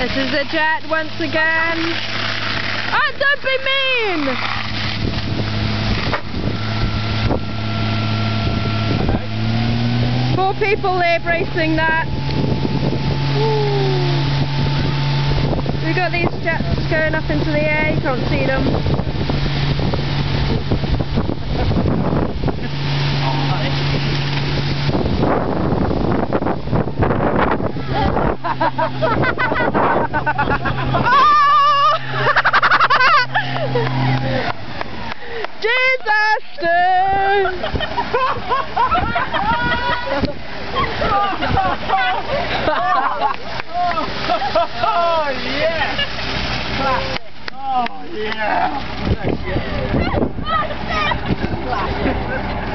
This is the jet once again. Oh, don't be mean! Four people there bracing that. We've got these jets going up into the air, you can't see them. Disaster! Oh yeah! Oh yeah!